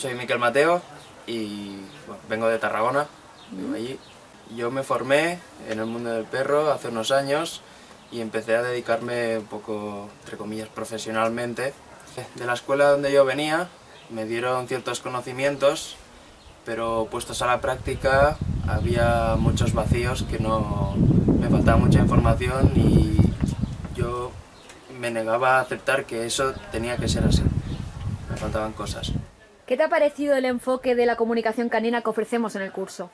Soy Miquel Mateo y bueno, vengo de Tarragona, vivo allí. Yo me formé en el mundo del perro hace unos años y empecé a dedicarme un poco, entre comillas, profesionalmente. De la escuela donde yo venía me dieron ciertos conocimientos, pero puestos a la práctica había muchos vacíos que no... me faltaba mucha información y yo me negaba a aceptar que eso tenía que ser así. Me faltaban cosas. ¿Qué te ha parecido el enfoque de la comunicación canina que ofrecemos en el curso?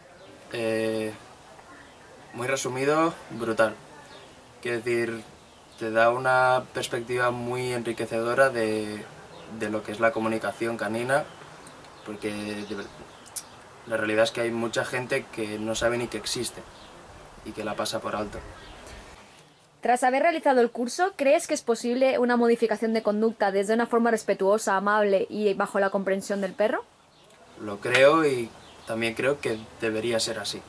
Muy resumido, brutal. Quiero decir, te da una perspectiva muy enriquecedora de lo que es la comunicación canina, porque la realidad es que hay mucha gente que no sabe ni que existe y que la pasa por alto. Tras haber realizado el curso, ¿crees que es posible una modificación de conducta desde una forma respetuosa, amable y bajo la comprensión del perro? Lo creo y también creo que debería ser así.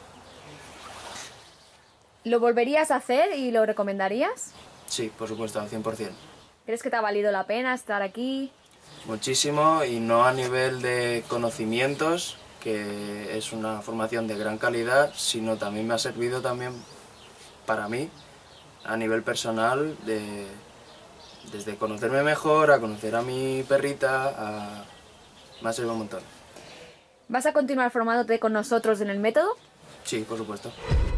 ¿Lo volverías a hacer y lo recomendarías? Sí, por supuesto, al 100%. ¿Crees que te ha valido la pena estar aquí? Muchísimo, y no a nivel de conocimientos, que es una formación de gran calidad, sino también me ha servido también para mí, a nivel personal, desde conocerme mejor, a conocer a mi perrita, me ha servido un montón. ¿Vas a continuar formándote con nosotros en el método? Sí, por supuesto.